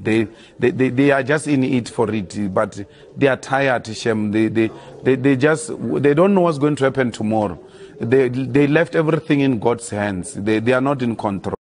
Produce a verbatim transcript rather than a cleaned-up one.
They, they, they, they are just in it for it, but they are tired, Shem. They, they, they, they just, they don't know what's going to happen tomorrow. They, they left everything in God's hands. They, they are not in control.